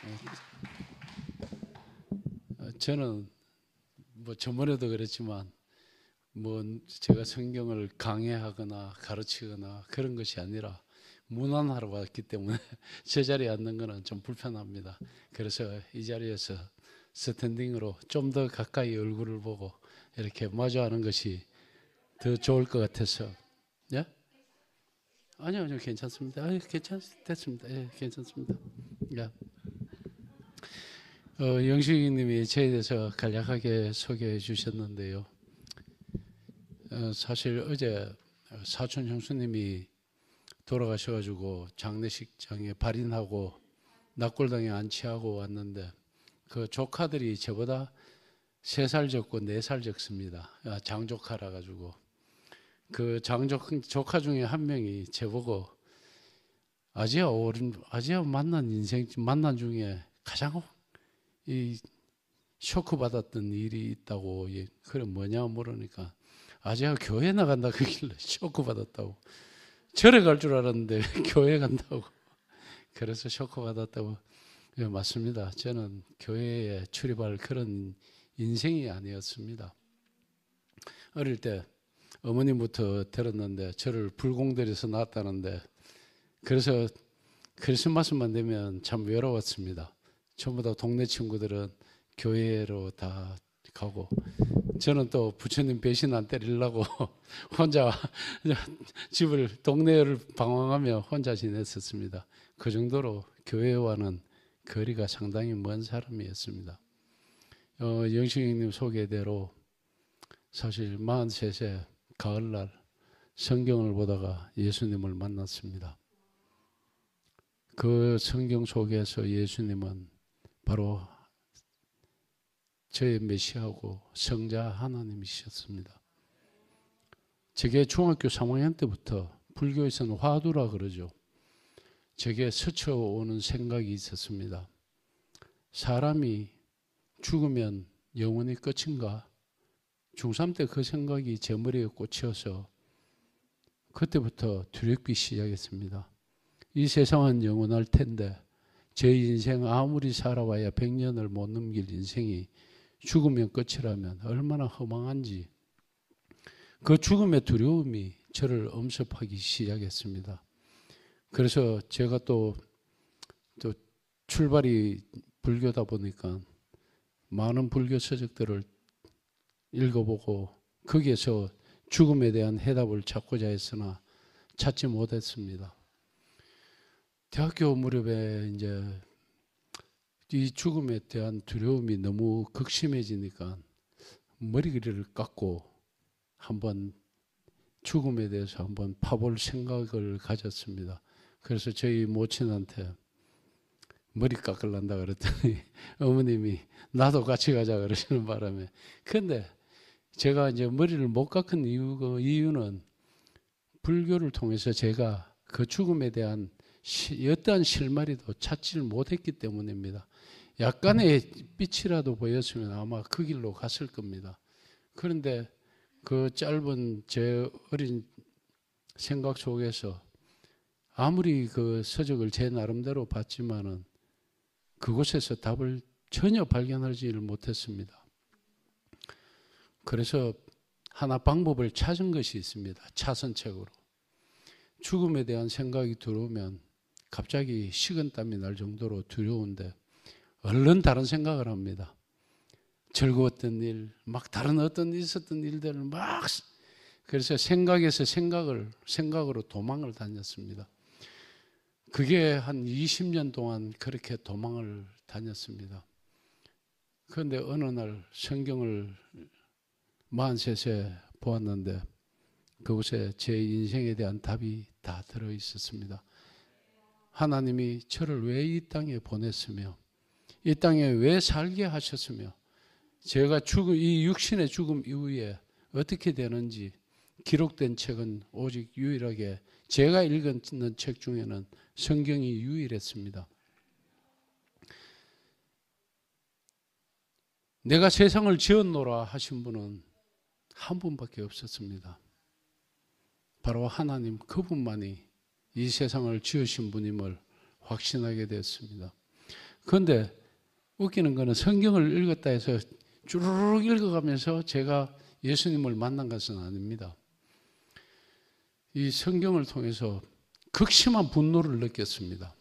저는 뭐 저번에도 그랬지만 뭐 제가 성경을 강해하거나 가르치거나 그런 것이 아니라 문안하러 왔기 때문에 제 자리에 앉는 거는 좀 불편합니다. 그래서 이 자리에서 스탠딩으로 좀 더 가까이 얼굴을 보고 이렇게 마주하는 것이 더 좋을 것 같아서. 예? 아니요, 괜찮습니다. 됐습니다. 예, 괜찮습니다. 예. 영식님이 저에 대해서 간략하게 소개해 주셨는데요. 사실 어제 사촌 형수님이 돌아가셔가지고 장례식장에 발인하고 낙골당에 안치하고 왔는데 그 조카들이 저보다 3살 적고 4살 적습니다. 장조카라 가지고 그 장조카 중에 한 명이 저보고 아지아 만난 중에 가장 이 쇼크 받았던 일이 있다고. 그래 뭐냐 물으니까 아지아 교회 나간다 그길래 쇼크 받았다고. 절에 갈 줄 알았는데 교회 간다고. 그래서 쇼크 받았다고. 예, 맞습니다. 저는 교회에 출입할 그런 인생이 아니었습니다. 어릴 때 어머님부터 들었는데 저를 불공들여서 낳았다는데, 그래서 크리스마스만 되면 참 외로웠습니다. 전부 다 동네 친구들은 교회로 다 가고 저는 또 부처님 배신 안 때리려고 혼자 동네를 방황하며 혼자 지냈었습니다. 그 정도로 교회와는 거리가 상당히 먼 사람이었습니다. 영식님 소개대로 사실 43세 가을날 성경을 보다가 예수님을 만났습니다. 그 성경 속에서 예수님은 바로 저의 메시아고 성자 하나님이셨습니다. 제게 중학교 3학년 때부터 불교에서는 화두라 그러죠. 제게 스쳐오는 생각이 있었습니다. 사람이 죽으면 영원히 끝인가? 중3 때 그 생각이 제 머리에 꽂혀서 그때부터 두렵기 시작했습니다. 이 세상은 영원할 텐데 제 인생 아무리 살아봐야 100년을 못 넘길 인생이 죽으면 끝이라면 얼마나 허망한지, 그 죽음의 두려움이 저를 엄습하기 시작했습니다. 그래서 제가 또 출발이 불교다 보니까 많은 불교 서적들을 읽어보고 거기에서 죽음에 대한 해답을 찾고자 했으나 찾지 못했습니다. 대학교 무렵에 이제 이 죽음에 대한 두려움이 너무 극심해지니까 머리를 깎고 한번 죽음에 대해서 한번 파볼 생각을 가졌습니다. 그래서 저희 모친한테 머리 깎으란다 그랬더니 어머님이 나도 같이 가자 그러시는 바람에, 근데 제가 이제 머리를 못 깎은 이유는 불교를 통해서 제가 그 죽음에 대한 어떠한 실마리도 찾지를 못했기 때문입니다. 약간의 빛이라도 보였으면 아마 그 길로 갔을 겁니다. 그런데 그 짧은 제 어린 생각 속에서 아무리 그 서적을 제 나름대로 봤지만은 그곳에서 답을 전혀 발견하지를 못했습니다. 그래서 하나 방법을 찾은 것이 있습니다. 차선책으로. 죽음에 대한 생각이 들어오면 갑자기 식은땀이 날 정도로 두려운데 얼른 다른 생각을 합니다. 즐거웠던 일, 막 다른 어떤 있었던 일들을 막, 그래서 생각에서 생각으로 도망을 다녔습니다. 그게 한 20년 동안 그렇게 도망을 다녔습니다. 그런데 어느 날 성경을 43세 보았는데 그곳에 제 인생에 대한 답이 다 들어 있었습니다. 하나님이 저를 왜 이 땅에 보냈으며 이 땅에 왜 살게 하셨으며 제가 이 육신의 죽음 이후에 어떻게 되는지 기록된 책은 오직 유일하게 제가 읽은 책 중에는 성경이 유일했습니다. 내가 세상을 지었노라 하신 분은 한 분밖에 없었습니다. 바로 하나님 그분만이 이 세상을 지으신 분임을 확신하게 됐습니다. 그런데 웃기는 거는 성경을 읽었다 해서 쭈르륵 읽어가면서 제가 예수님을 만난 것은 아닙니다. 이 성경을 통해서 극심한 분노를 느꼈습니다.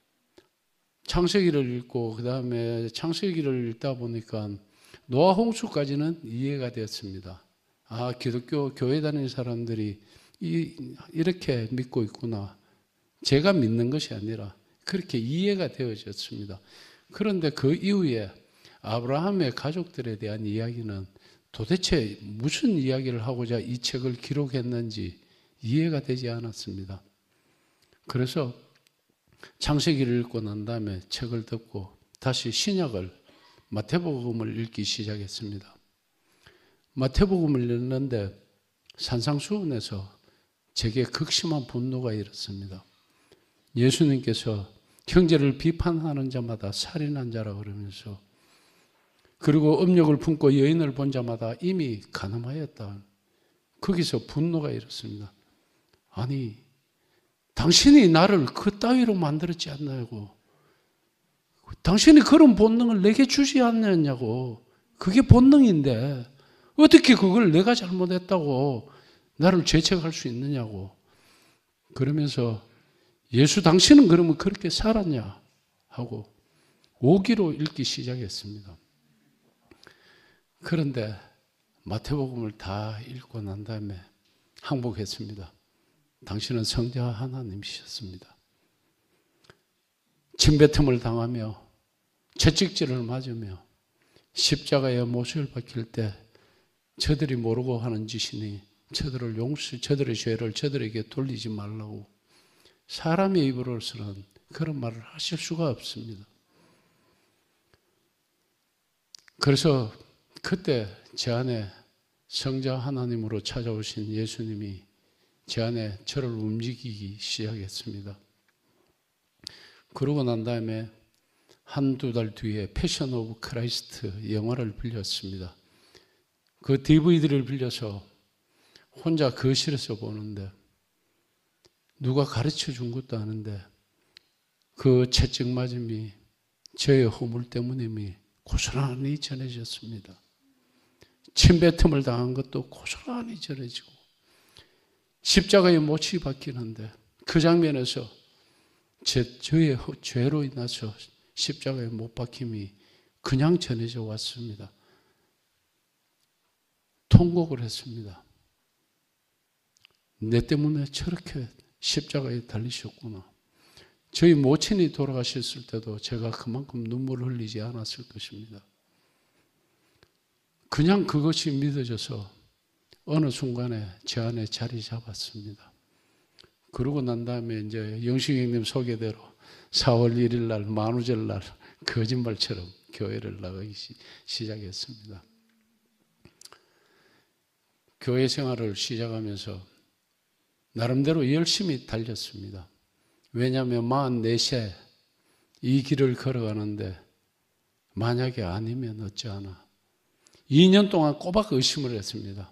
창세기를 읽고 그 다음에 창세기를 읽다 보니까 노아 홍수까지는 이해가 되었습니다. 아, 기독교 교회 다니는 사람들이 이렇게 믿고 있구나. 제가 믿는 것이 아니라 그렇게 이해가 되어졌습니다. 그런데 그 이후에 아브라함의 가족들에 대한 이야기는 도대체 무슨 이야기를 하고자 이 책을 기록했는지 이해가 되지 않았습니다. 그래서 창세기를 읽고 난 다음에 책을 덮고 다시 신약을 마태복음을 읽기 시작했습니다. 마태복음을 읽는데 산상수훈에서 제게 극심한 분노가 일었습니다. 예수님께서 형제를 비판하는 자마다 살인한 자라 그러면서, 그리고 음욕을 품고 여인을 본 자마다 이미 간음하였다. 거기서 분노가 일었습니다. 아니, 당신이 나를 그 따위로 만들었지 않냐고. 당신이 그런 본능을 내게 주지 않느냐고. 그게 본능인데 어떻게 그걸 내가 잘못했다고 나를 죄책할 수 있느냐고. 그러면서 예수 당신은 그러면 그렇게 살았냐 하고 오기로 읽기 시작했습니다. 그런데 마태복음을 다 읽고 난 다음에 항복했습니다. 당신은 성자 하나님이셨습니다. 침뱉음을 당하며 채찍질을 맞으며 십자가에 못을 박힐 때 저들이 모르고 하는 짓이니 저들의 죄를 저들에게 돌리지 말라고 사람의 입으로서는 그런 말을 하실 수가 없습니다. 그래서 그때 제 안에 성자 하나님으로 찾아오신 예수님이 제 안에 저를 움직이기 시작했습니다. 그러고 난 다음에 한두 달 뒤에 패션 오브 크라이스트 영화를 빌렸습니다. 그 DVD를 빌려서 혼자 거실에서 보는데 누가 가르쳐 준 것도 아닌데 그 채찍 맞음이 저의 허물 때문임이 고스란히 전해졌습니다. 침뱉음을 당한 것도 고스란히 전해지고 십자가에 못이 박히는데 그 장면에서 저의 죄로 인해서 십자가에 못 박힘이 그냥 전해져 왔습니다. 통곡을 했습니다. 내 때문에 저렇게 십자가에 달리셨구나. 저희 모친이 돌아가셨을 때도 제가 그만큼 눈물을 흘리지 않았을 것입니다. 그냥 그것이 믿어져서 어느 순간에 제 안에 자리 잡았습니다. 그러고 난 다음에 이제 영식 형님 소개대로 4월 1일 날 만우절 날 거짓말처럼 교회를 나가기 시작했습니다. 교회 생활을 시작하면서 나름대로 열심히 달렸습니다. 왜냐하면 44세 이 길을 걸어가는데 만약에 아니면 어찌하나 2년 동안 꼬박 의심을 했습니다.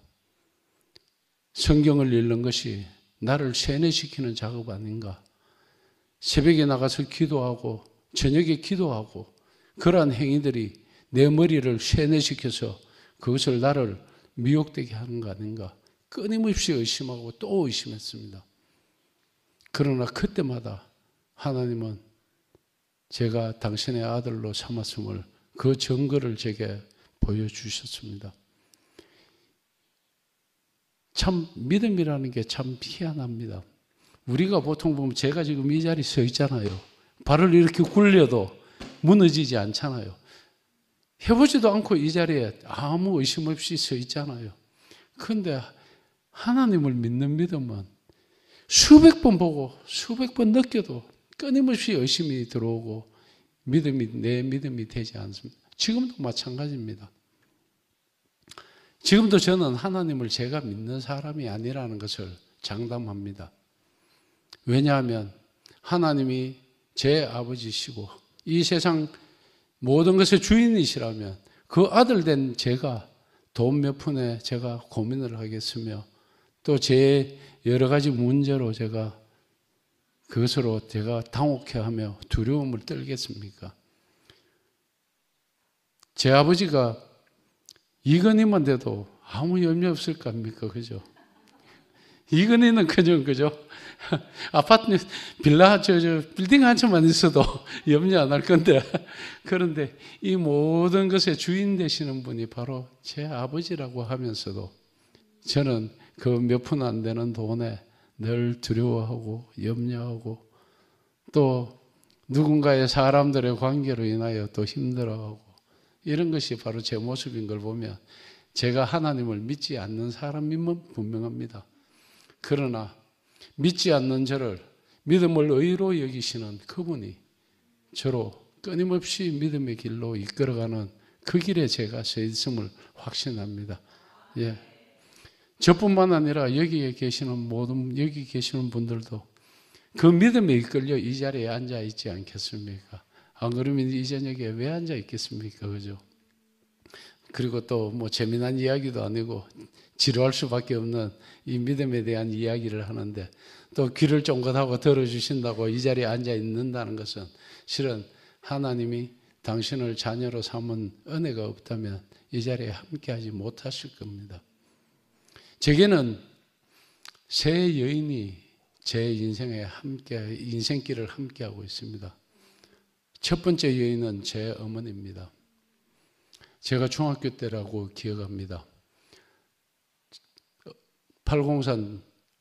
성경을 읽는 것이 나를 세뇌시키는 작업 아닌가. 새벽에 나가서 기도하고 저녁에 기도하고 그러한 행위들이 내 머리를 세뇌시켜서 그것을 나를 미혹되게 하는 거 아닌가. 끊임없이 의심하고 또 의심했습니다. 그러나 그때마다 하나님은 제가 당신의 아들로 삼았음을 그 증거를 제게 보여주셨습니다. 참 믿음이라는 게 참 희한합니다. 우리가 보통 보면 제가 지금 이 자리에 서 있잖아요. 발을 이렇게 굴려도 무너지지 않잖아요. 해보지도 않고 이 자리에 아무 의심 없이 서 있잖아요. 그런데 하나님을 믿는 믿음은 수백 번 보고 수백 번 느껴도 끊임없이 의심이 들어오고 내 믿음이 되지 않습니다. 지금도 마찬가지입니다. 지금도 저는 하나님을 제가 믿는 사람이 아니라는 것을 장담합니다. 왜냐하면 하나님이 제 아버지시고 이 세상 모든 것의 주인이시라면 그 아들 된 제가 돈 몇 푼에 제가 고민을 하겠으며 또 제 여러 가지 문제로 그것으로 제가 당혹해하며 두려움을 떨겠습니까? 제 아버지가 이건희만 돼도 아무 염려 없을 거 아닙니까? 그죠? 이건희는 그냥, 그죠? 아파트, 빌라, 빌딩 한 채만 있어도 염려 안 할 건데. 그런데 이 모든 것의 주인 되시는 분이 바로 제 아버지라고 하면서도 저는 그 몇 푼 안 되는 돈에 늘 두려워하고 염려하고 또 누군가의 사람들의 관계로 인하여 또 힘들어하고 이런 것이 바로 제 모습인 걸 보면 제가 하나님을 믿지 않는 사람임은 분명합니다. 그러나 믿지 않는 저를 믿음을 의로 여기시는 그분이 저로 끊임없이 믿음의 길로 이끌어가는 그 길에 제가 서 있음을 확신합니다. 예. 저뿐만 아니라 여기 계시는 분들도 그 믿음에 이끌려 이 자리에 앉아 있지 않겠습니까? 안 그러면 이 저녁에 왜 앉아 있겠습니까? 그죠? 그리고 또 뭐 재미난 이야기도 아니고 지루할 수밖에 없는 이 믿음에 대한 이야기를 하는데 또 귀를 쫑긋하고 들어주신다고 이 자리에 앉아 있는다는 것은 실은 하나님이 당신을 자녀로 삼은 은혜가 없다면 이 자리에 함께하지 못하실 겁니다. 제게는 세 여인이 제 인생길을 함께하고 있습니다. 첫 번째 여인은 제 어머니입니다. 제가 중학교 때라고 기억합니다. 팔공산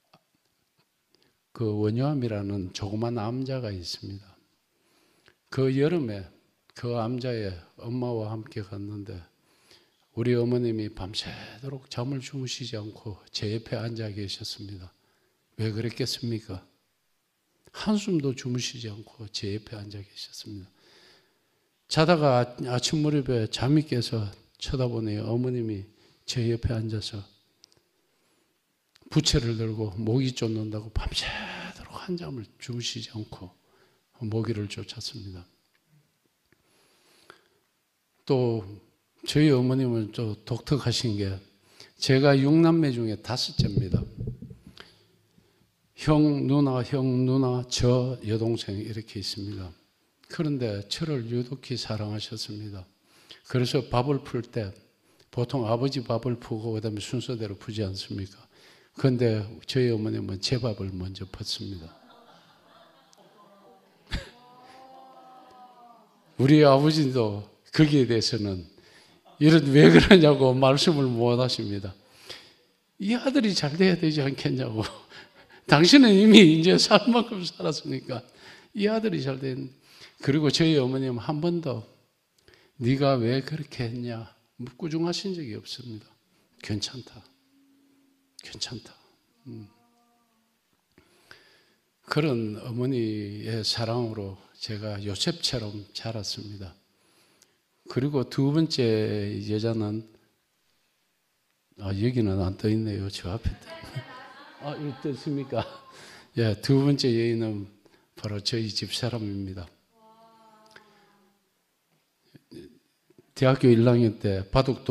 그 원효암이라는 조그만 암자가 있습니다. 그 여름에 그 암자에 엄마와 함께 갔는데 우리 어머님이 밤새도록 잠을 주무시지 않고 제 옆에 앉아 계셨습니다. 왜 그랬겠습니까? 한숨도 주무시지 않고 제 옆에 앉아 계셨습니다. 자다가 아침 무렵에 잠이 깨서 쳐다보니 어머님이 제 옆에 앉아서 부채를 들고 모기 쫓는다고 밤새도록 한잠을 주무시지 않고 모기를 쫓았습니다. 또 저희 어머님은 또 독특하신 게 제가 6남매 중에 5째입니다. 형, 누나, 저, 여동생 이렇게 있습니다. 그런데 저를 유독히 사랑하셨습니다. 그래서 밥을 풀 때 보통 아버지 밥을 푸고 그다음에 순서대로 푸지 않습니까? 그런데 저희 어머님은 제 밥을 먼저 폈습니다. 우리 아버지도 거기에 대해서는 왜 그러냐고 말씀을 못 하십니다. 이 아들이 잘 돼야 되지 않겠냐고. 당신은 이미 이제 살 만큼 살았으니까 이 아들이 잘 된. 그리고 저희 어머님 한 번도 네가 왜 그렇게 했냐 꾸중하신 적이 없습니다. 괜찮다. 그런 어머니의 사랑으로 제가 요셉처럼 자랐습니다. 그리고 두 번째 여자는 여기는 안 떠 있네요. 저 앞에 이거 떴습니까? 예, 두 번째 여인은 바로 저희 집사람입니다. 대학교 1학년 때 바둑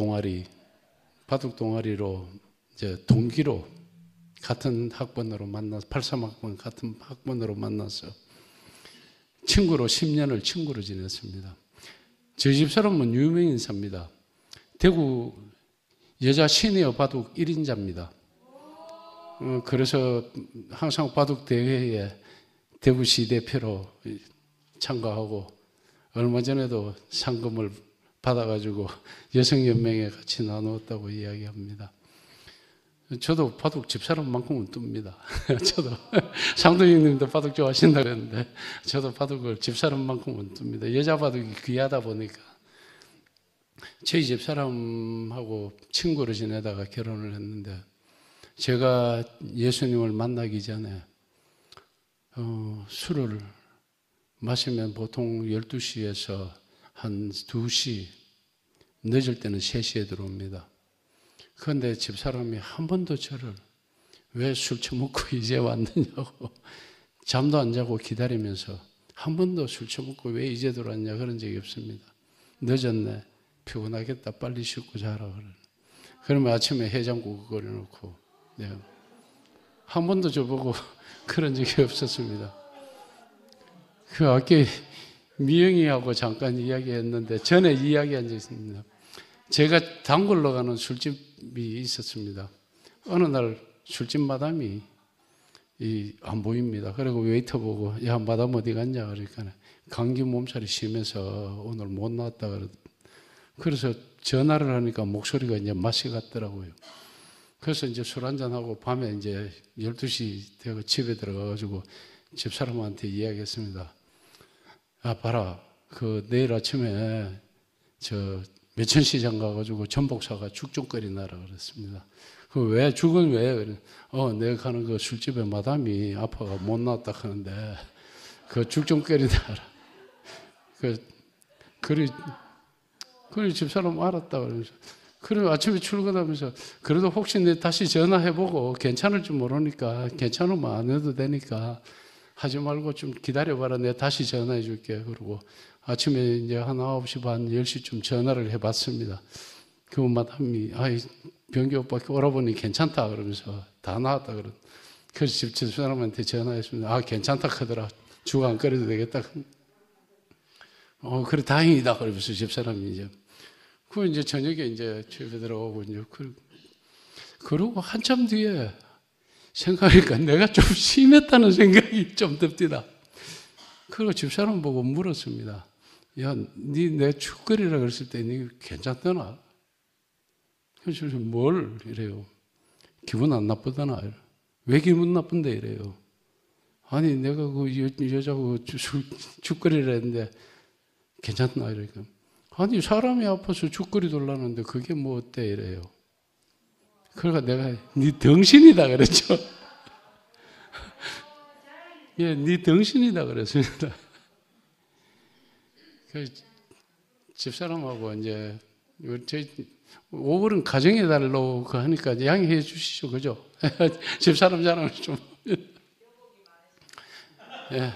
동아리로 이제 동기로 같은 학번으로 만나서 83학번 같은 학번으로 만나서 친구로 10년을 친구로 지냈습니다. 저희 집사람은 유명 인사입니다. 대구 여자 시니어 바둑 1인자입니다. 그래서 항상 바둑 대회에 대구시 대표로 참가하고 얼마 전에도 상금을 받아가지고 여성연맹에 같이 나누었다고 이야기합니다. 저도 바둑 집사람만큼은 뜹니다. 저도 상도형님도 바둑 좋아하신다 그랬는데 저도 바둑을 집사람만큼은 뜹니다. 여자 바둑이 귀하다 보니까 저희 집사람하고 친구로 지내다가 결혼을 했는데 제가 예수님을 만나기 전에 술을 마시면 보통 12시에서 한 2시, 늦을 때는 3시에 들어옵니다. 그런데 집사람이 한 번도 저를 왜 술 처먹고 이제 왔느냐고 잠도 안 자고 기다리면서 한 번도 술 처먹고 왜 이제 들어왔냐 그런 적이 없습니다. 늦었네, 피곤하겠다, 빨리 씻고 자라 그러면 아침에 해장국 끓여놓고 한 번도 저보고 그런 적이 없었습니다. 그 아까 미영이하고 잠깐 이야기했는데 전에 이야기한 적이 있습니다. 제가 단골로 가는 술집이 있었습니다. 어느 날 술집 마담이 안 보입니다. 그리고 웨이터 보고 야 마담 어디 갔냐 그러니까 감기 몸살이 심해서 오늘 못 나왔다 그래서 전화를 하니까 목소리가 이제 맛이 갔더라고요. 그래서 이제 술 한잔하고 밤에 이제 12시 되고 집에 들어가가지고 집사람한테 이야기했습니다. 아, 봐라. 내일 아침에 매천시장 가가지고 전복 사가 죽 좀 끓이나라 그랬습니다. 왜? 죽은 왜? 그래. 내가 가는 그 술집에 마담이 아파가 못 나왔다 하는데, 죽 좀 끓이나라. 그래, 집사람 알았다. 그러면서. 그래, 아침에 출근하면서, 그래도 혹시 내 다시 전화해보고 괜찮을지 모르니까, 괜찮으면 안 해도 되니까, 하지 말고 좀 기다려봐라. 내가 다시 전화해 줄게. 그러고 아침에 이제 한 9시 반, 10시쯤 전화를 해봤습니다. 그 마담이, 병기 오빠 오라보니 괜찮다. 그러면서 다 나왔다. 그래서 집사람한테 전화했습니다. 괜찮다 하더라. 죽 안 끓여도 되겠다. 그래, 다행이다. 그러면서 집사람이 이제. 이제 저녁에 이제 집에 들어오고 이제. 그러고 한참 뒤에 생각하니까 내가 좀 심했다는 생각이 좀 듭니다. 그리고 집사람 보고 물었습니다. 야, 내 죽 끓이라 그랬을 때 니 괜찮더나? 그래서 뭘 이래요. 기분 안 나쁘더나? 왜 기분 나쁜데 이래요. 아니 내가 그 여자고 죽 끓이라 했는데 괜찮나? 이러니까 아니 사람이 아파서 죽 끓이달라는데 그게 뭐 어때? 이래요. 그러니까 내가 네 덩신이다 그랬죠. 예, 네 덩신이다 그랬습니다. 집사람하고 이제 저희 5월은 가정의 달로 하니까 양해해 주시죠, 그죠? 집사람 자랑을 좀. 예.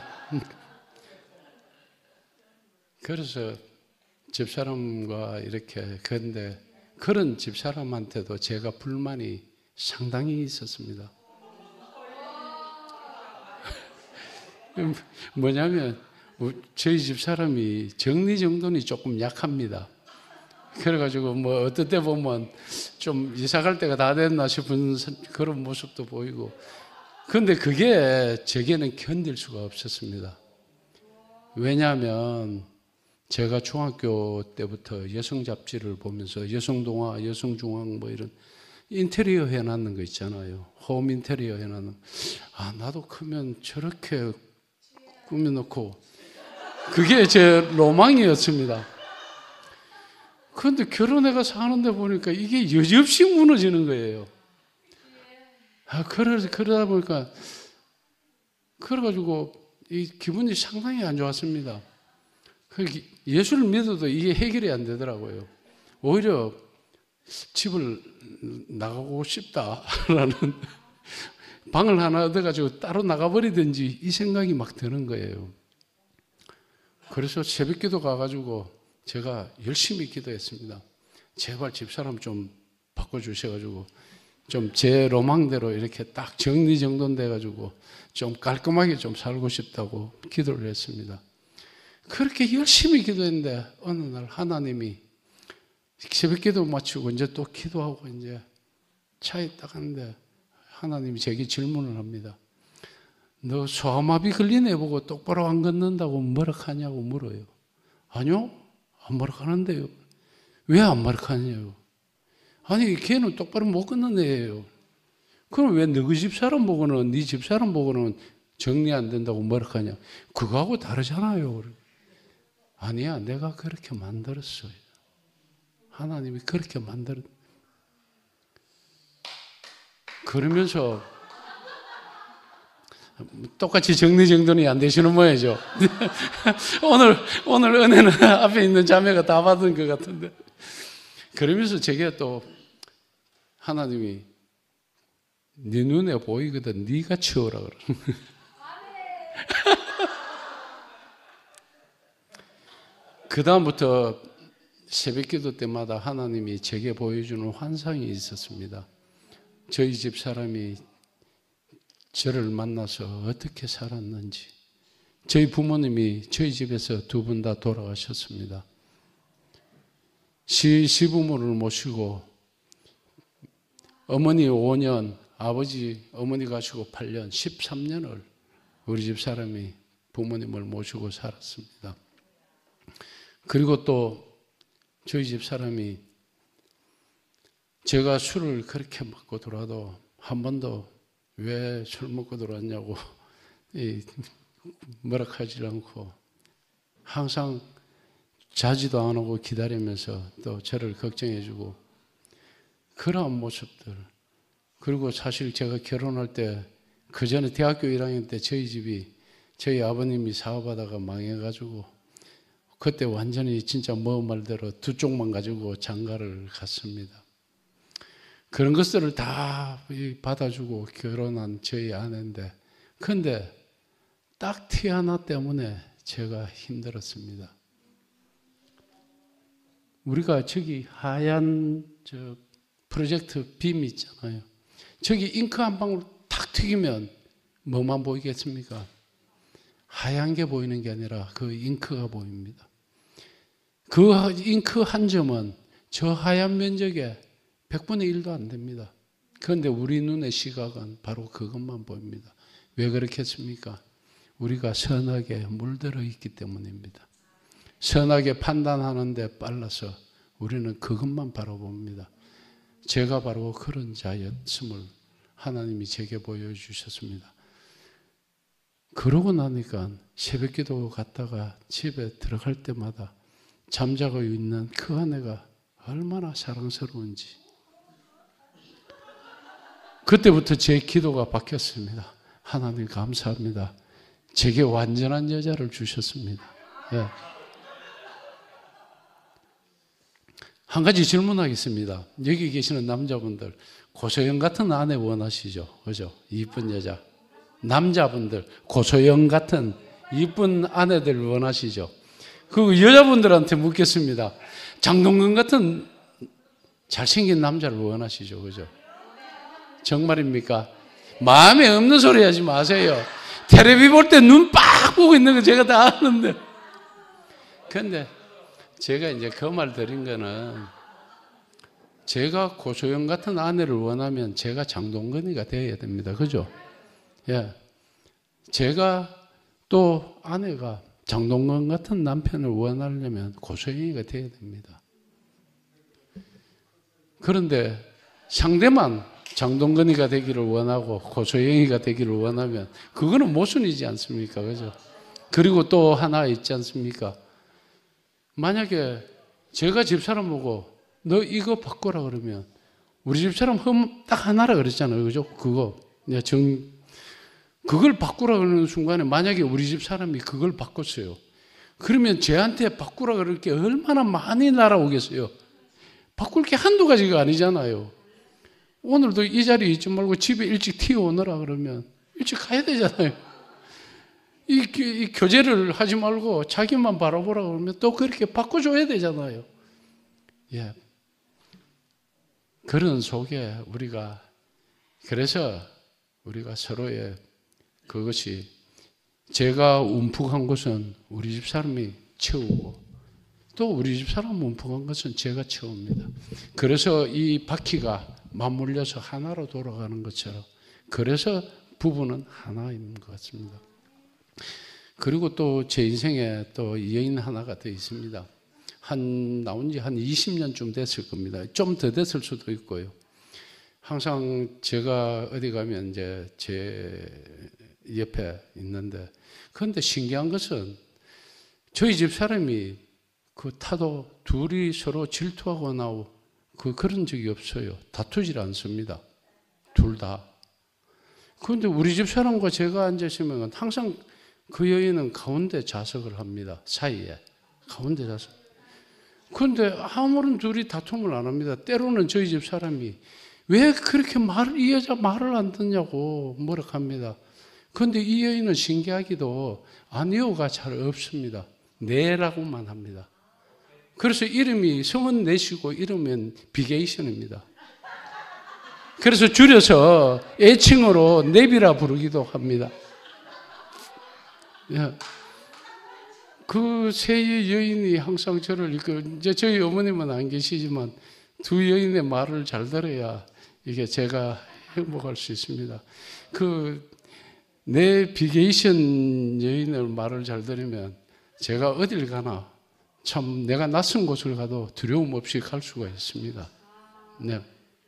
그래서 집사람과 이렇게 그런데 그런 집사람한테도 제가 불만이 상당히 있었습니다. 뭐냐면 저희 집사람이 정리정돈이 조금 약합니다. 그래가지고 뭐 어떨 때 보면 좀 이사갈 때가 다 됐나 싶은 그런 모습도 보이고 그런데 그게 제게는 견딜 수가 없었습니다. 왜냐하면 제가 중학교 때부터 여성 잡지를 보면서 여성동화, 여성중앙 뭐 이런 인테리어 해놨는 거 있잖아요. 홈 인테리어 해놨는 나도 크면 저렇게 꾸며놓고 그게 제 로망이었습니다. 그런데 결혼해가 사는데 보니까 이게 여지없이 무너지는 거예요. 그러다 보니까 그래가지고 이 기분이 상당히 안 좋았습니다. 예수를 믿어도 이게 해결이 안 되더라고요. 오히려 집을 나가고 싶다라는 방을 하나 얻어가지고 따로 나가버리든지 이 생각이 막 드는 거예요. 그래서 새벽기도 가가지고 제가 열심히 기도했습니다. 제발 집사람 좀 바꿔주셔가지고 좀 제 로망대로 이렇게 딱 정리정돈돼가지고 좀 깔끔하게 좀 살고 싶다고 기도를 했습니다. 그렇게 열심히 기도했는데 어느 날 하나님이 새벽기도 마치고 이제 또 기도하고 이제 차에 딱 하는데 하나님이 제게 질문을 합니다. 너 소아마비 걸린 애 보고 똑바로 안 걷는다고 뭐라 하냐고 물어요. 아니요, 안 뭐라 하는데요. 왜 안 뭐라 하냐고. 아니 걔는 똑바로 못 걷는 애예요. 그럼 왜 너희 집사람 보고는 네 집사람 보고는 정리 안 된다고 뭐라 하냐. 그거하고 다르잖아요. 아니야, 내가 그렇게 만들었어요. 하나님이 그렇게 만들었. 그러면서 똑같이 정리정돈이 안 되시는 모양이죠. 오늘 은혜는 앞에 있는 자매가 다 받은 것 같은데. 그러면서 제게 또 하나님이 네 눈에 보이거든 네가 치워라 그러는 거예요. 그 다음부터 새벽기도 때마다 하나님이 제게 보여주는 환상이 있었습니다. 저희 집 사람이 저를 만나서 어떻게 살았는지, 저희 부모님이 저희 집에서 두 분 다 돌아가셨습니다. 시부모를 모시고 어머니 5년, 어머니 가시고 8년, 13년을 우리 집 사람이 부모님을 모시고 살았습니다. 그리고 또 저희 집 사람이 제가 술을 그렇게 먹고 들어와도 한 번도 왜 술 먹고 들어왔냐고 뭐라 하지 않고 항상 자지도 안 하고 기다리면서 또 저를 걱정해주고 그러한 모습들. 그리고 사실 제가 결혼할 때 그 전에 대학교 1학년 때 저희 집이 저희 아버님이 사업하다가 망해가지고 그때 완전히 진짜 뭐 말대로 두 쪽만 가지고 장가를 갔습니다. 그런 것들을 다 받아주고 결혼한 저희 아내인데 근데 딱 티 하나 때문에 제가 힘들었습니다. 우리가 저기 하얀 저 프로젝트 빔 있잖아요. 저기 잉크 한 방울 탁 튀기면 뭐만 보이겠습니까? 하얀 게 보이는 게 아니라 그 잉크가 보입니다. 그 잉크 한 점은 저 하얀 면적의 100분의 1도 안 됩니다. 그런데 우리 눈의 시각은 바로 그것만 보입니다. 왜 그렇겠습니까? 우리가 선하게 물들어 있기 때문입니다. 선하게 판단하는데 빨라서 우리는 그것만 바라봅니다. 제가 바로 그런 자였음을 하나님이 제게 보여주셨습니다. 그러고 나니까 새벽기도 갔다가 집에 들어갈 때마다 잠자고 있는 그 아내가 얼마나 사랑스러운지 그때부터 제 기도가 바뀌었습니다. 하나님 감사합니다. 제게 완전한 여자를 주셨습니다. 네. 한 가지 질문하겠습니다. 여기 계시는 남자분들 고소영 같은 아내 원하시죠? 그죠? 이쁜 여자. 남자분들 고소영 같은 이쁜 아내들 원하시죠? 그 여자분들한테 묻겠습니다. 장동건 같은 잘생긴 남자를 원하시죠? 그죠? 정말입니까? 마음에 없는 소리 하지 마세요. 텔레비 볼 때 눈 빡 보고 있는 거 제가 다 아는데. 근데 제가 이제 그 말 드린 거는 제가 고소영 같은 아내를 원하면 제가 장동건이가 되어야 됩니다. 그죠? 예. 제가 또 아내가 장동건 같은 남편을 원하려면 고소영이가 되어야 됩니다. 그런데 상대만 장동건이가 되기를 원하고 고소영이가 되기를 원하면 그거는 모순이지 않습니까? 그죠? 그리고 또 하나 있지 않습니까? 만약에 제가 집사람 보고 너 이거 바꾸라 그러면 우리 집사람 딱 하나라 그랬잖아요. 그죠? 그걸 바꾸라 그러는 순간에 만약에 우리 집사람이 그걸 바꿨어요. 그러면 쟤한테 바꾸라 그럴 게 얼마나 많이 날아오겠어요. 바꿀 게 한두 가지가 아니잖아요. 오늘도 이 자리에 있지 말고 집에 일찍 튀어오느라 그러면 일찍 가야 되잖아요. 이 교제를 하지 말고 자기만 바라보라 그러면 또 그렇게 바꿔줘야 되잖아요. 예. 그런 속에 그래서 우리가 서로의 그것이 제가 움푹한 것은 우리 집 사람이 채우고 또 우리 집 사람 움푹한 것은 제가 채웁니다. 그래서 이 바퀴가 맞물려서 하나로 돌아가는 것처럼 그래서 부부는 하나인 것 같습니다. 그리고 또 제 인생에 또 여인 하나가 더 있습니다. 나온 지 한 20년쯤 됐을 겁니다. 좀 더 됐을 수도 있고요. 항상 제가 어디 가면 이제 제 옆에 있는데, 그런데 신기한 것은 저희 집 사람이 그 타도 둘이 서로 질투하고 나오고 그런 적이 없어요. 다투질 않습니다. 둘 다. 그런데 우리 집 사람과 제가 앉아있으면 항상 그 여인은 가운데 좌석을 합니다. 사이에. 가운데 좌석. 그런데 아무런 둘이 다툼을 안 합니다. 때로는 저희 집 사람이 왜 그렇게 이 여자 말을 안 듣냐고 뭐라 합니다. 그런데 이 여인은 신기하기도 아니요가 잘 없습니다. 네라고만 합니다. 그래서 성은 내시고 이름은 비게이션입니다. 그래서 줄여서 애칭으로 네비라 부르기도 합니다. 그 세 여인이 항상 저를 이제 저희 어머님은 안 계시지만 두 여인의 말을 잘 들어야 이게 제가 행복할 수 있습니다. 그 내비게이션 여인의 말을 잘 들으면 제가 어딜 가나 참 내가 낯선 곳을 가도 두려움 없이 갈 수가 있습니다. 네.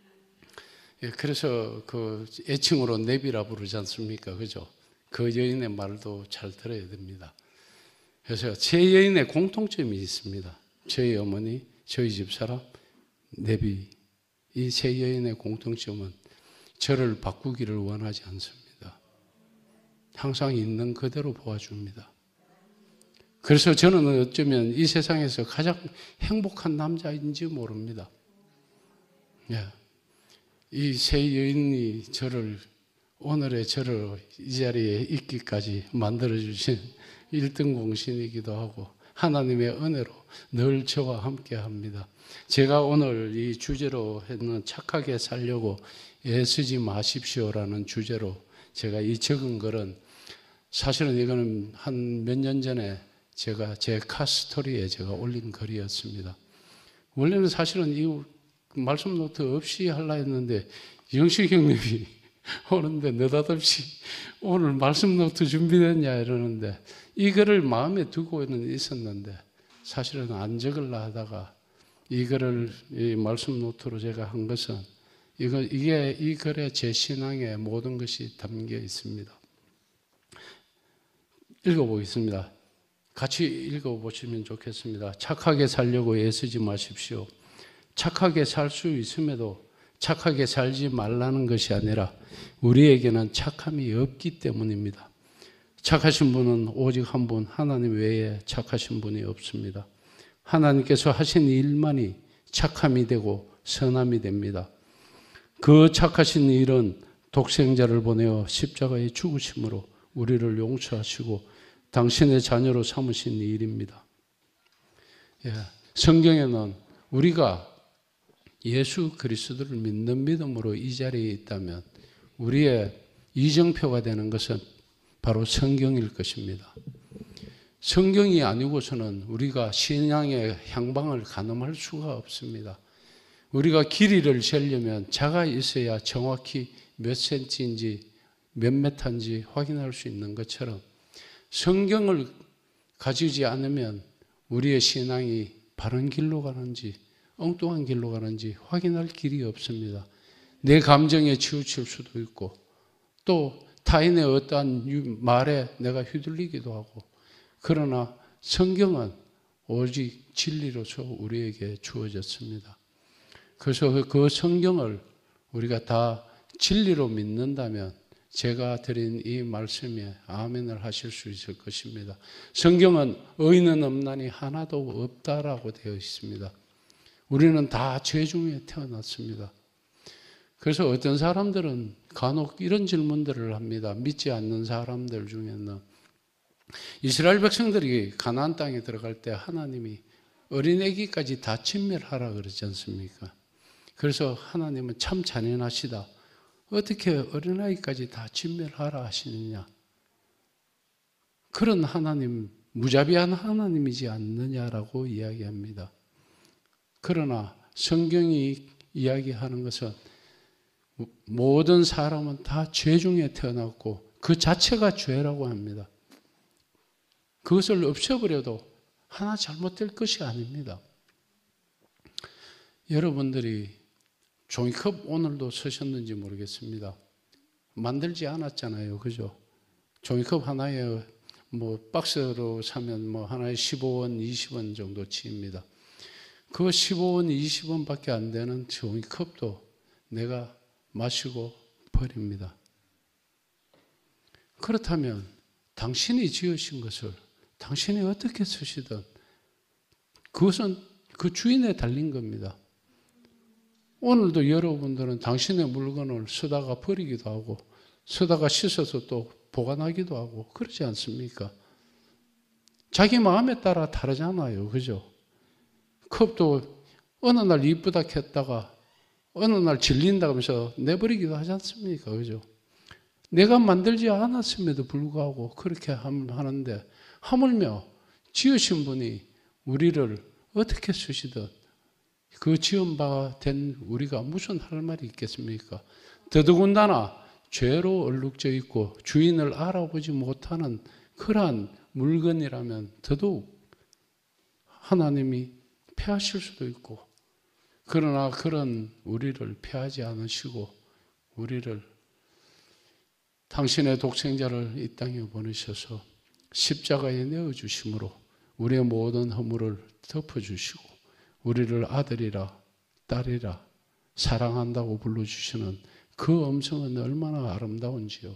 그래서 그 애칭으로 내비라 부르지 않습니까? 그죠? 그 여인의 말도 잘 들어야 됩니다. 그래서 제 여인의 공통점이 있습니다. 저희 어머니, 저희 집사람, 내비. 이 세 여인의 공통점은 저를 바꾸기를 원하지 않습니다. 항상 있는 그대로 보아줍니다. 그래서 저는 어쩌면 이 세상에서 가장 행복한 남자인지 모릅니다. 예. 이 세 여인이 오늘의 저를 이 자리에 있기까지 만들어주신 1등 공신이기도 하고 하나님의 은혜로 늘 저와 함께 합니다. 제가 오늘 이 주제로 했는 착하게 살려고 애쓰지 마십시오라는 주제로 제가 이 적은 글은 사실은 이거는 한 몇 년 전에 제가 제 카스토리에 제가 올린 글이었습니다. 원래는 사실은 이 말씀 노트 없이 하려 했는데 영식 형님이 오는데 느닷없이 오늘 말씀 노트 준비됐냐 이러는데 이 글을 마음에 두고는 있었는데 사실은 안 적으려 하다가 이 글을 이 말씀 노트로 제가 한 것은 이게 이 글에 제 신앙의 모든 것이 담겨 있습니다. 읽어보겠습니다. 같이 읽어보시면 좋겠습니다. 착하게 살려고 애쓰지 마십시오. 착하게 살 수 있음에도 착하게 살지 말라는 것이 아니라 우리에게는 착함이 없기 때문입니다. 착하신 분은 오직 한 분, 하나님 외에 착하신 분이 없습니다. 하나님께서 하신 일만이 착함이 되고 선함이 됩니다. 그 착하신 일은 독생자를 보내어 십자가에 죽으심으로 우리를 용서하시고 당신의 자녀로 삼으신 일입니다. 예, 성경에는 우리가 예수 그리스도를 믿는 믿음으로 이 자리에 있다면 우리의 이정표가 되는 것은 바로 성경일 것입니다. 성경이 아니고서는 우리가 신앙의 향방을 가늠할 수가 없습니다. 우리가 길이를 재려면 자가 있어야 정확히 몇 센치인지 몇 미터인지 확인할 수 있는 것처럼 성경을 가지지 않으면 우리의 신앙이 바른 길로 가는지 엉뚱한 길로 가는지 확인할 길이 없습니다. 내 감정에 치우칠 수도 있고 또 타인의 어떠한 말에 내가 휘둘리기도 하고 그러나 성경은 오직 진리로서 우리에게 주어졌습니다. 그래서 그 성경을 우리가 다 진리로 믿는다면 제가 드린 이 말씀에 아멘을 하실 수 있을 것입니다. 성경은 의인은 없나니 하나도 없다라고 되어 있습니다. 우리는 다 죄 중에 태어났습니다. 그래서 어떤 사람들은 간혹 이런 질문들을 합니다. 믿지 않는 사람들 중에는 이스라엘 백성들이 가나안 땅에 들어갈 때 하나님이 어린애기까지 다 진멸하라 그러지 않습니까? 그래서 하나님은 참 잔인하시다. 어떻게 어린아이까지 다 진멸하라 하시느냐? 그런 하나님, 무자비한 하나님이지 않느냐라고 이야기합니다. 그러나 성경이 이야기하는 것은 모든 사람은 다 죄 중에 태어났고 그 자체가 죄라고 합니다. 그것을 없애버려도 하나 잘못될 것이 아닙니다. 여러분들이 종이컵 오늘도 쓰셨는지 모르겠습니다. 만들지 않았잖아요. 그죠? 종이컵 하나에 박스로 사면 하나에 15원, 20원 정도 치입니다. 그 15원, 20원 밖에 안 되는 종이컵도 내가 마시고 버립니다. 그렇다면 당신이 지으신 것을 당신이 어떻게 쓰시든 그것은 그 주인에 달린 겁니다. 오늘도 여러분들은 당신의 물건을 쓰다가 버리기도 하고 쓰다가 씻어서 또 보관하기도 하고 그러지 않습니까? 자기 마음에 따라 다르잖아요. 그죠? 컵도 어느 날 이쁘다 했다가 어느 날 질린다 하면서 내버리기도 하지 않습니까? 그죠? 내가 만들지 않았음에도 불구하고 그렇게 하는데 하물며 지으신 분이 우리를 어떻게 쓰시든 그 지은 바 된 우리가 무슨 할 말이 있겠습니까? 더더군다나 죄로 얼룩져 있고 주인을 알아보지 못하는 그러한 물건이라면 더더욱 하나님이 패하실 수도 있고, 그러나 그런 우리를 패하지 않으시고 우리를 당신의 독생자를 이 땅에 보내셔서 십자가에 내어주심으로 우리의 모든 허물을 덮어주시고 우리를 아들이라 딸이라 사랑한다고 불러주시는 그 음성은 얼마나 아름다운지요.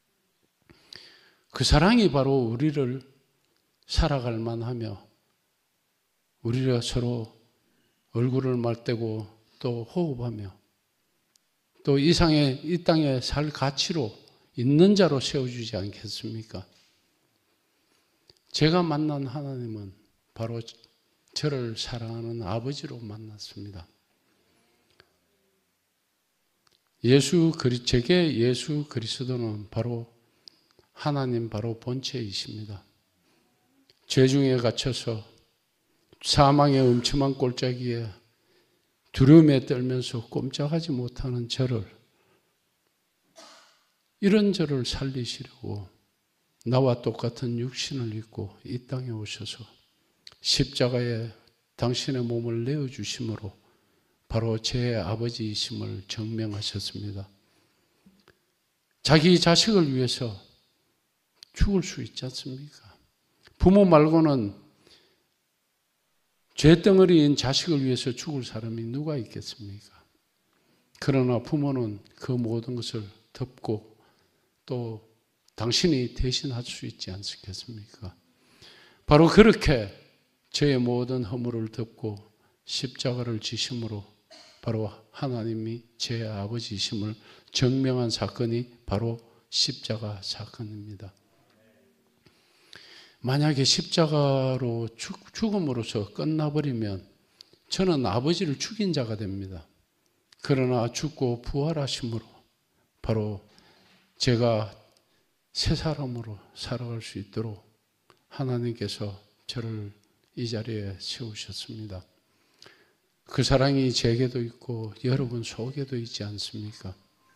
그 사랑이 바로 우리를 살아갈 만하며 우리가 서로 얼굴을 맞대고 또 호흡하며 또 이 땅에 살 가치로 있는 자로 세워주지 않겠습니까? 제가 만난 하나님은 바로 저를 사랑하는 아버지로 만났습니다. 제게 예수 그리스도는 바로 하나님 바로 본체이십니다. 죄 중에 갇혀서 사망의 음침한 골짜기에 두려움에 떨면서 꼼짝하지 못하는 이런 저를 살리시려고 나와 똑같은 육신을 입고 이 땅에 오셔서 십자가에 당신의 몸을 내어주심으로 바로 제 아버지이심을 증명하셨습니다. 자기 자식을 위해서 죽을 수 있지 않습니까? 부모 말고는 죄덩어리인 자식을 위해서 죽을 사람이 누가 있겠습니까? 그러나 부모는 그 모든 것을 덮고 또 당신이 대신할 수 있지 않겠습니까? 바로 그렇게 저의 모든 허물을 덮고 십자가를 지심으로 바로 하나님이 제 아버지이심을 증명한 사건이 바로 십자가 사건입니다. 만약에 십자가로 죽음으로써 끝나버리면 저는 아버지를 죽인 자가 됩니다. 그러나 죽고 부활하심으로 바로 제가 새 사람으로 살아갈 수 있도록 하나님께서 저를 이 자리에 세우셨습니다. 그 사랑이 제게도 있고 여러분 속에도 있지 않습니까?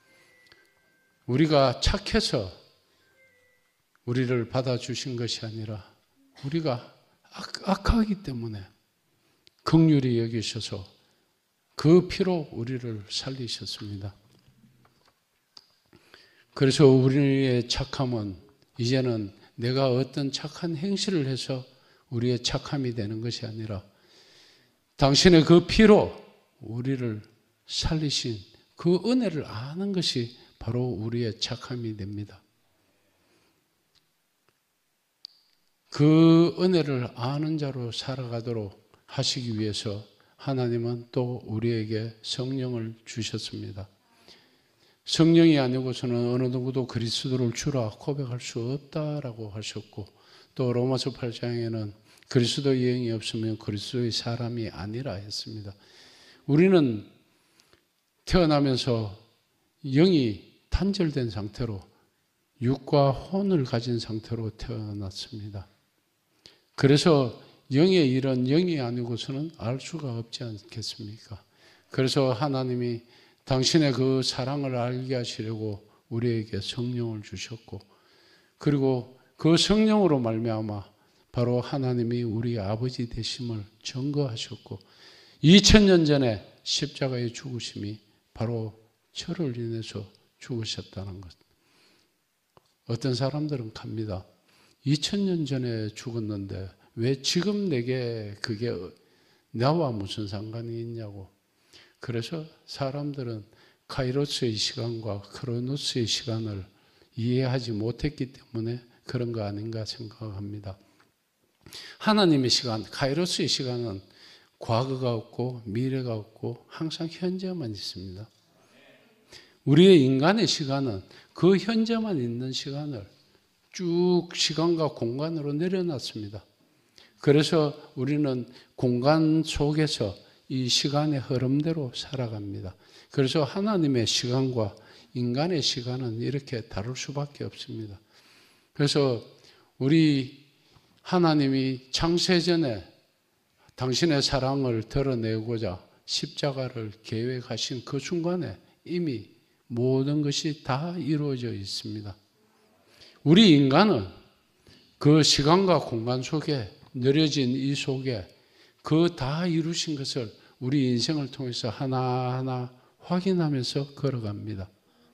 우리가 착해서 우리를 받아주신 것이 아니라 우리가 악하기 때문에 긍휼히 여기셔서 그 피로 우리를 살리셨습니다. 그래서 우리의 착함은 이제는 내가 어떤 착한 행실을 해서 우리의 착함이 되는 것이 아니라 당신의 그 피로 우리를 살리신 그 은혜를 아는 것이 바로 우리의 착함이 됩니다. 그 은혜를 아는 자로 살아가도록 하시기 위해서 하나님은 또 우리에게 성령을 주셨습니다. 성령이 아니고서는 어느 누구도 그리스도를 주라 고백할 수 없다라고 하셨고, 또 로마서 8장에는 그리스도의 영이 없으면 그리스도의 사람이 아니라 했습니다. 우리는 태어나면서 영이 단절된 상태로 육과 혼을 가진 상태로 태어났습니다. 그래서 영의 일은 영이 아니고서는 알 수가 없지 않겠습니까? 그래서 하나님이 당신의 그 사랑을 알게 하시려고 우리에게 성령을 주셨고, 그리고 그 성령으로 말미암아 바로 하나님이 우리 아버지 되심을 증거하셨고, 2000년 전에 십자가의 죽으심이 바로 저를 인해서 죽으셨다는 것. 어떤 사람들은 갑니다. 2000년 전에 죽었는데 왜 지금 내게 그게 나와 무슨 상관이 있냐고. 그래서 사람들은 카이로스의 시간과 크로노스의 시간을 이해하지 못했기 때문에 그런 거 아닌가 생각합니다. 하나님의 시간, 카이로스의 시간은 과거가 없고 미래가 없고 항상 현재만 있습니다. 우리의 인간의 시간은 그 현재만 있는 시간을 쭉 시간과 공간으로 내려놨습니다. 그래서 우리는 공간 속에서 이 시간의 흐름대로 살아갑니다. 그래서 하나님의 시간과 인간의 시간은 이렇게 다를 수밖에 없습니다. 그래서 우리 하나님이 창세전에 당신의 사랑을 드러내고자 십자가를 계획하신 그 순간에 이미 모든 것이 다 이루어져 있습니다. 우리 인간은 그 시간과 공간 속에 느려진 이 속에 그 다 이루신 것을 우리 인생을 통해서 하나하나 확인하면서 걸어갑니다.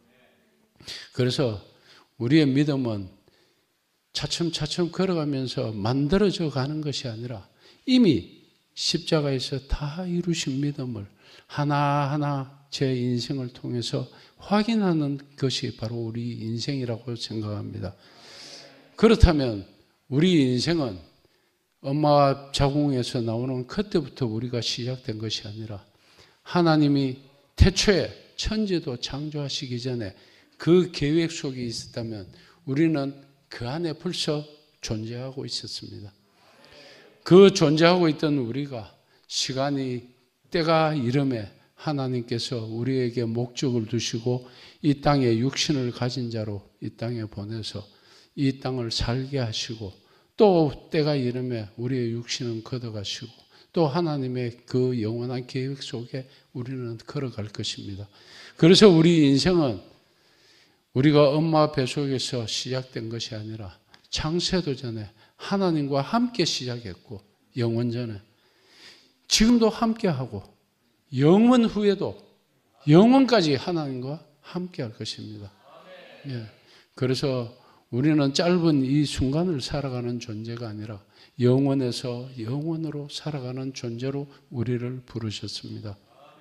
그래서 우리의 믿음은 차츰차츰 걸어가면서 만들어져 가는 것이 아니라 이미 십자가에서 다 이루신 믿음을 하나하나 제 인생을 통해서 확인하는 것이 바로 우리 인생이라고 생각합니다. 그렇다면 우리 인생은 엄마 자궁에서 나오는 그때부터 우리가 시작된 것이 아니라 하나님이 태초에 천지도 창조하시기 전에 그 계획 속에 있었다면 우리는 그 안에 벌써 존재하고 있었습니다. 그 존재하고 있던 우리가 시간이 때가 이름에 하나님께서 우리에게 목적을 두시고 이 땅에 육신을 가진 자로 이 땅에 보내서 이 땅을 살게 하시고 또 때가 이름에 우리의 육신은 걷어가시고 또 하나님의 그 영원한 계획 속에 우리는 걸어갈 것입니다. 그래서 우리 인생은 우리가 엄마 뱃속에서 시작된 것이 아니라 창세도 전에 하나님과 함께 시작했고 영원전에 지금도 함께하고 영원 후에도 영원까지 하나님과 함께할 것입니다. 예. 그래서 우리는 짧은 이 순간을 살아가는 존재가 아니라 영원에서 영원으로 살아가는 존재로 우리를 부르셨습니다.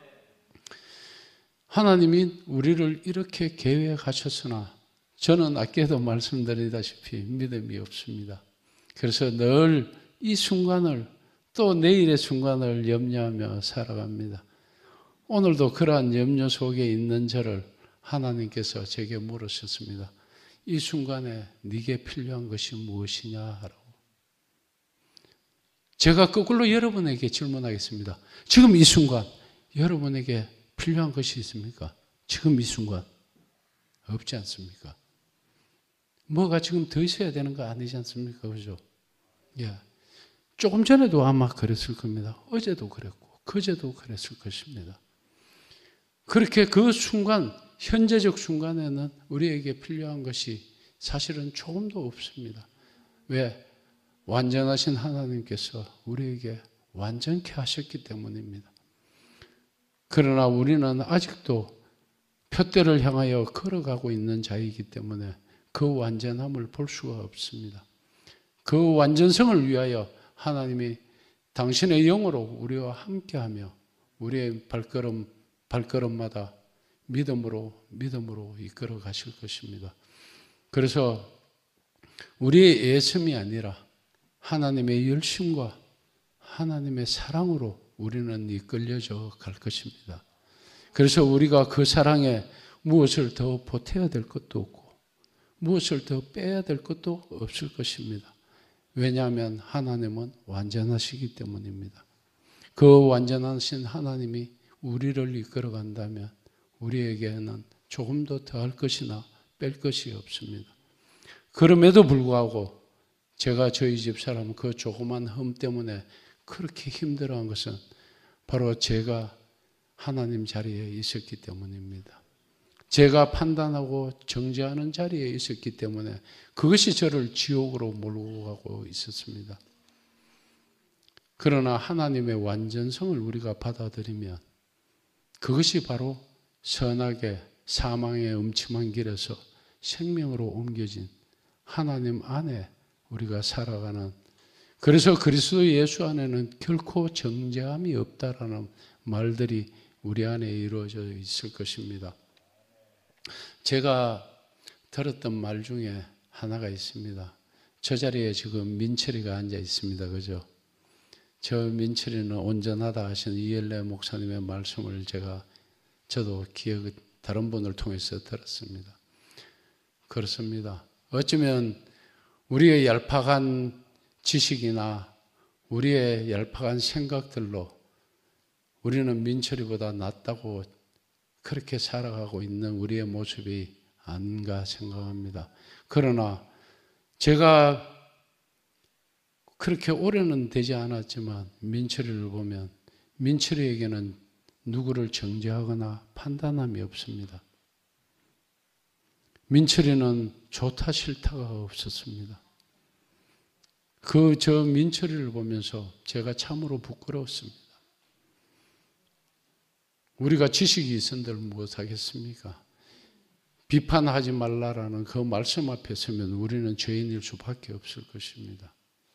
하나님이 우리를 이렇게 계획하셨으나 저는 아까도 말씀드리다시피 믿음이 없습니다. 그래서 늘 이 순간을 또 내일의 순간을 염려하며 살아갑니다. 오늘도 그러한 염려 속에 있는 저를 하나님께서 제게 물으셨습니다. 이 순간에 네게 필요한 것이 무엇이냐라고. 제가 거꾸로 여러분에게 질문하겠습니다. 지금 이 순간 여러분에게 필요한 것이 있습니까? 지금 이 순간 없지 않습니까? 뭐가 지금 더 있어야 되는 거 아니지 않습니까? 그죠? 예. 조금 전에도 아마 그랬을 겁니다. 어제도 그랬고 그제도 그랬을 것입니다. 그렇게 그 순간 현재적 순간에는 우리에게 필요한 것이 사실은 조금도 없습니다. 왜? 완전하신 하나님께서 우리에게 완전케 하셨기 때문입니다. 그러나 우리는 아직도 표대를 향하여 걸어가고 있는 자이기 때문에 그 완전함을 볼 수가 없습니다. 그 완전성을 위하여 하나님이 당신의 영으로 우리와 함께하며 우리의 발걸음마다 믿음으로 이끌어 가실 것입니다. 그래서 우리의 애씀이 아니라 하나님의 열심과 하나님의 사랑으로 우리는 이끌려져 갈 것입니다. 그래서 우리가 그 사랑에 무엇을 더 보태야 될 것도 없고 무엇을 더 빼야 될 것도 없을 것입니다. 왜냐하면 하나님은 완전하시기 때문입니다. 그 완전하신 하나님이 우리를 이끌어 간다면 우리에게는 조금도 더할 것이나 뺄 것이 없습니다. 그럼에도 불구하고 제가 저희 집사람 그 조그만 흠 때문에 그렇게 힘들어한 것은 바로 제가 하나님 자리에 있었기 때문입니다. 제가 판단하고 정죄하는 자리에 있었기 때문에 그것이 저를 지옥으로 몰고 가고 있었습니다. 그러나 하나님의 완전성을 우리가 받아들이면 그것이 바로 선악의 사망의 음침한 길에서 생명으로 옮겨진 하나님 안에 우리가 살아가는, 그래서 그리스도 예수 안에는 결코 정죄함이 없다라는 말들이 우리 안에 이루어져 있을 것입니다. 제가 들었던 말 중에 하나가 있습니다. 저 자리에 지금 민철이가 앉아 있습니다. 그죠? 저 민철이는 온전하다 하신 이엘레 목사님의 말씀을 저도 다른 분을 통해서 들었습니다. 그렇습니다. 어쩌면 우리의 얄팍한 지식이나 우리의 얄팍한 생각들로 우리는 민철이보다 낫다고 그렇게 살아가고 있는 우리의 모습이 아닌가 생각합니다. 그러나 제가 그렇게 오래는 되지 않았지만 민철이를 보면 민철이에게는 누구를 정죄하거나 판단함이 없습니다. 민철이는 좋다 싫다가 없었습니다. 저 민철이를 보면서 제가 참으로 부끄러웠습니다. 우리가 지식이 있은들 무엇하겠습니까? 비판하지 말라라는 그 말씀 앞에 서면 우리는 죄인일 수밖에 없을 것입니다.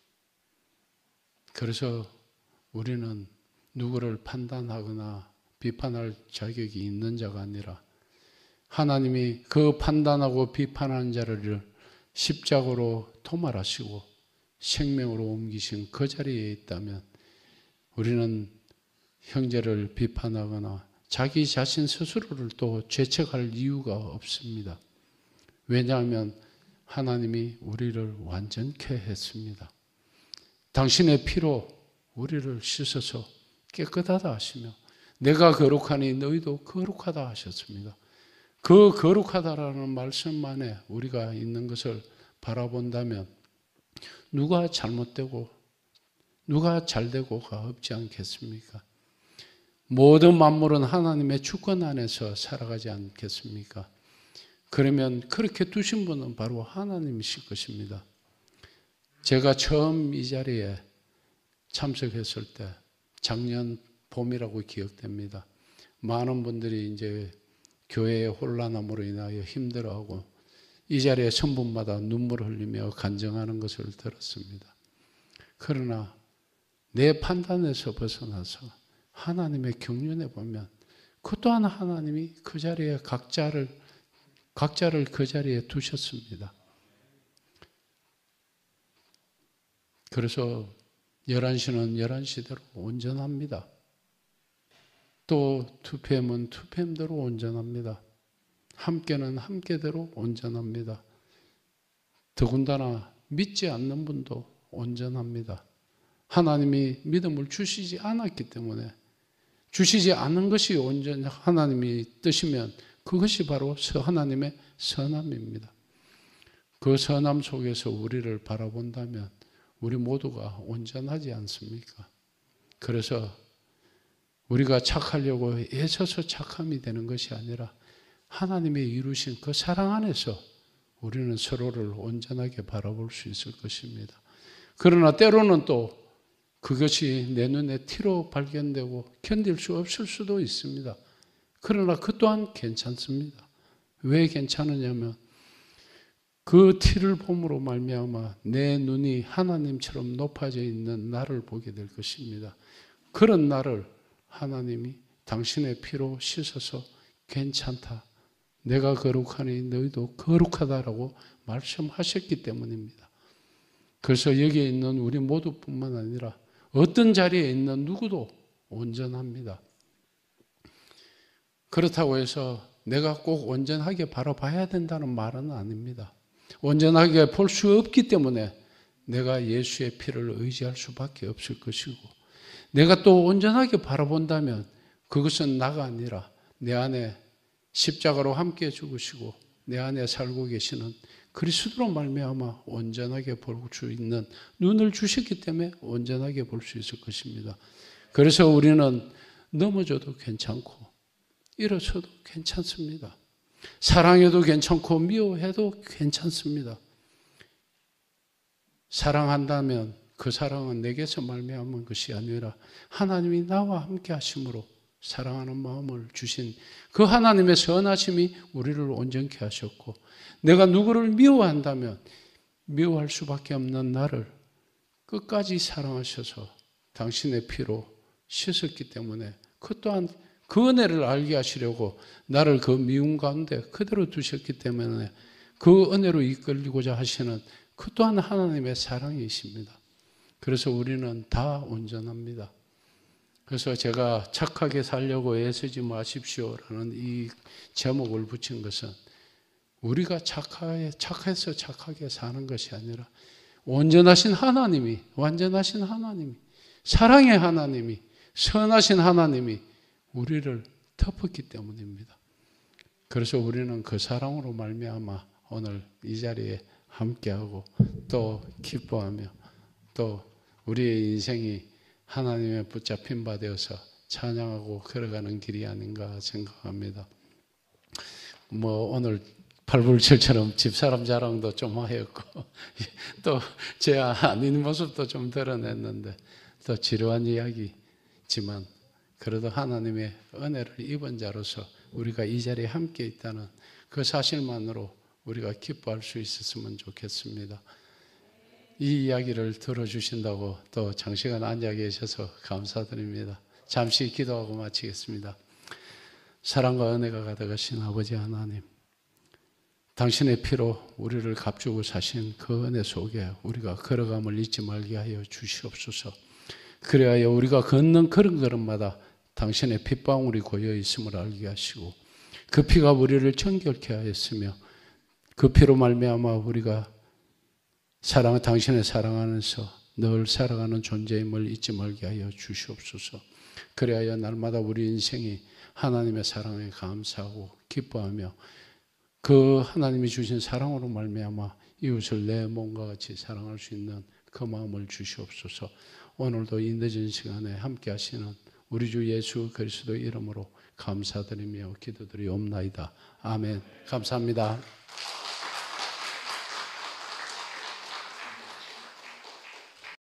그래서 우리는 누구를 판단하거나 비판할 자격이 있는 자가 아니라 하나님이 그 판단하고 비판하는 자를 십자가로 도말하시고 생명으로 옮기신 그 자리에 있다면 우리는 형제를 비판하거나 자기 자신 스스로를 또 죄책할 이유가 없습니다. 왜냐하면 하나님이 우리를 완전케 했습니다. 당신의 피로 우리를 씻어서 깨끗하다 하시며 내가 거룩하니 너희도 거룩하다 하셨습니다. 그 거룩하다라는 말씀 안에 우리가 있는 것을 바라본다면 누가 잘못되고 누가 잘되고가 없지 않겠습니까? 모든 만물은 하나님의 주권 안에서 살아가지 않겠습니까? 그러면 그렇게 두신 분은 바로 하나님이실 것입니다. 제가 처음 이 자리에 참석했을 때 작년 봄이라고 기억됩니다. 많은 분들이 이제 교회의 혼란함으로 인하여 힘들어하고 이 자리에 성분마다 눈물을 흘리며 간증하는 것을 들었습니다. 그러나 내 판단에서 벗어나서 하나님의 경륜에 보면 그 또한 하나님이 그 자리에 각자를 그 자리에 두셨습니다. 그래서 11시는 11시대로 온전합니다. 또 2PM은 2PM대로 온전합니다. 함께는 함께대로 온전합니다. 더군다나 믿지 않는 분도 온전합니다. 하나님이 믿음을 주시지 않았기 때문에 주시지 않은 것이 온전히 하나님이 뜻이면 그것이 바로 하나님의 선함입니다. 그 선함 속에서 우리를 바라본다면 우리 모두가 온전하지 않습니까? 그래서 우리가 착하려고 애써서 착함이 되는 것이 아니라 하나님의 이루신 그 사랑 안에서 우리는 서로를 온전하게 바라볼 수 있을 것입니다. 그러나 때로는 또 그것이 내 눈에 티로 발견되고 견딜 수 없을 수도 있습니다. 그러나 그 또한 괜찮습니다. 왜 괜찮으냐면 그 티를 봄으로 말미암아 내 눈이 하나님처럼 높아져 있는 나를 보게 될 것입니다. 그런 나를 하나님이 당신의 피로 씻어서 괜찮다. 내가 거룩하니 너희도 거룩하다라고 말씀하셨기 때문입니다. 그래서 여기에 있는 우리 모두뿐만 아니라 어떤 자리에 있는 누구도 온전합니다. 그렇다고 해서 내가 꼭 온전하게 바라봐야 된다는 말은 아닙니다. 온전하게 볼 수 없기 때문에 내가 예수의 피를 의지할 수밖에 없을 것이고 내가 또 온전하게 바라본다면 그것은 나가 아니라 내 안에 십자가로 함께 죽으시고 내 안에 살고 계시는 그리스도로 말미암아 온전하게 볼 수 있는 눈을 주셨기 때문에 온전하게 볼 수 있을 것입니다. 그래서 우리는 넘어져도 괜찮고 일어서도 괜찮습니다. 사랑해도 괜찮고 미워해도 괜찮습니다. 사랑한다면 그 사랑은 내게서 말미암은 것이 아니라 하나님이 나와 함께 하심으로 사랑하는 마음을 주신 그 하나님의 선하심이 우리를 온전케 하셨고 내가 누구를 미워한다면 미워할 수밖에 없는 나를 끝까지 사랑하셔서 당신의 피로 씻었기 때문에 그 또한 그 은혜를 알게 하시려고 나를 그 미움 가운데 그대로 두셨기 때문에 그 은혜로 이끌리고자 하시는 그 또한 하나님의 사랑이십니다. 그래서 우리는 다 온전합니다. 그래서 제가 착하게 살려고 애쓰지 마십시오라는 이 제목을 붙인 것은 우리가 착해서 착하게 사는 것이 아니라 온전하신 하나님이, 완전하신 하나님이, 사랑의 하나님이, 선하신 하나님이 우리를 덮었기 때문입니다. 그래서 우리는 그 사랑으로 말미암아 오늘 이 자리에 함께하고 또 기뻐하며 또 우리의 인생이 하나님의 붙잡힌 바 되어서 찬양하고 걸어가는 길이 아닌가 생각합니다. 오늘 팔불철처럼 집사람 자랑도 좀 하였고 또 제 아닌 모습도 좀 드러냈는데 또 지루한 이야기지만 그래도 하나님의 은혜를 입은 자로서 우리가 이 자리에 함께 있다는 그 사실만으로 우리가 기뻐할 수 있었으면 좋겠습니다. 이 이야기를 들어주신다고 또 장시간 앉아 계셔서 감사드립니다. 잠시 기도하고 마치겠습니다. 사랑과 은혜가 가득하신 아버지 하나님, 당신의 피로 우리를 값주고 사신 그 은혜 속에 우리가 걸어감을 잊지 말게 하여 주시옵소서. 그래야 우리가 걷는 걸음걸음마다 당신의 핏방울이 고여 있음을 알게 하시고 그 피가 우리를 정결케 하였으며 그 피로 말미암아 우리가 당신의 사랑 안에서 늘 살아가는 존재임을 잊지 말게 하여 주시옵소서. 그래야 날마다 우리 인생이 하나님의 사랑에 감사하고 기뻐하며 그 하나님이 주신 사랑으로 말미암아 이웃을 내 몸과 같이 사랑할 수 있는 그 마음을 주시옵소서. 오늘도 이 늦은 시간에 함께 하시는 우리 주 예수 그리스도 이름으로 감사드리며 기도드리옵나이다. 아멘. 감사합니다.